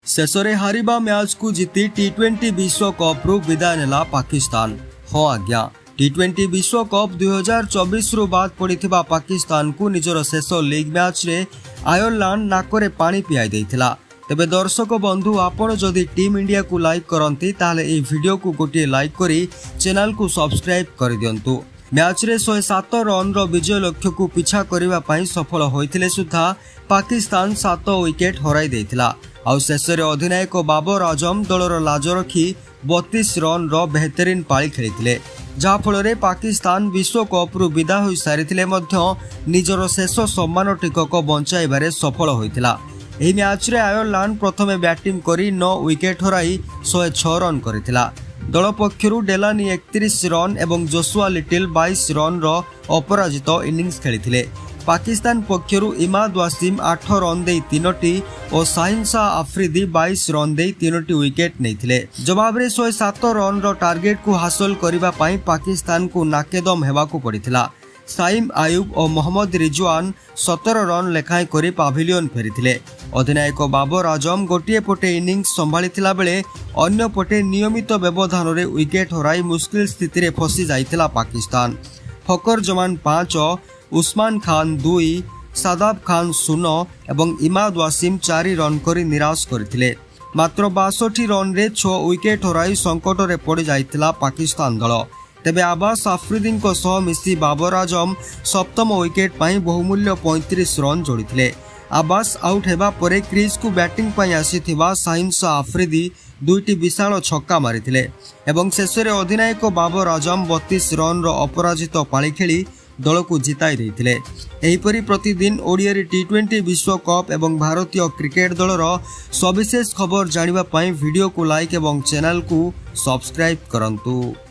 शेषरे हारिबा match को जीति टी20 विश्वकप रु विदाय नेला पाकिस्तान। हाँ आज्ञा, टी20 विश्वकप 2024 रु बाद पड़िथिबा पाकिस्तान को निजर शेष लीग मैच रे आयरलैंड नाकरे पानी पियाई देइथिला। तेबे दर्शक बंधु, आपण जदि टीम इंडिया को लाइक करंती ताले ए वीडियो को गोटे लाइक करी चैनल को सब्सक्राइब कर दियंतु। मैच रे 107 रन रो विजय लक्ष्य को पीछा करिबा पई सफल होइथिले सुधा पाकिस्तान 7 विकेट हराई देइथिला। आउ शेषरे अधिनायक बाबर आजम दलर लाज रखी 32 रन रो बेहतरीन पाली खेलिथिले, जहा फल पाकिस्तान विश्वकप रु विदा होई सारिथिले मध्य निजर शेष सम्मान टिकक बंचाइबारे सफल होइथिला। एही मैच रे आयरलैंड प्रथमे बैटिंग करी 9 विकेट हराई 106 रन करिथिला। दल पक्षरु डेलानी 31 रन एवं जोशुआ लिटिल 22 रन रो अपराजित इनिंग्स खेलिथिले। पाकिस्तान पक्षरु इमाद वासिम 8 रन दे 3टी और शाहीन शाह आफरीदी 22 रन दे 3टी विकेट नैथिले। जवाब रे 107 रन रो टार्गेट को हासिल करिबा पई पाकिस्तान को नाकेदम हेबा को पड़िथिला। साइम आयुब और मोहम्मद रिजवान 17 रन लेखाएं करी पाविलियन फेरिथिले। अधिनायक बाबर आजम गोटे पटे इनिंग्स संभाळिथिला बेले अन्य पटे नियमित व्यवधान रे विकेट हराई मुश्किल स्थिति रे फसी जाइथिला पाकिस्तान। फकर जमान 5, उस्मान खान 2, सादाब खान 0 एवं इमाद वासिम 4 रन करी निराश करथिले। मात्र 62 रन रे 6 विकेट हराई संकट रे पड़ जाइथिला पाकिस्तान दल। तेबे अब्बास आफरीदी सह मिसी बाबर आजम सप्तम विकेट पाई बहुमूल्य 35 रन जोड़िथिले। अब्बास आउट हेबा परे क्रीज को बैटिंग पाई आसीथिबा शाहीन शाह आफरीदी 2टी विशाल छक्का मारिथिले एवं शेषरे अधिनायक बाबर आजम 32 रन रो अपराजित पाली खेली दल को जिताई देइथिले। एहीपरि प्रतिदिन ओडिया टी20 विश्वकप एवं भारतीय क्रिकेट दलर सविशेष खबर जानिबा पई वीडियो को लाइक एवं चैनल को सब्सक्राइब करंतु।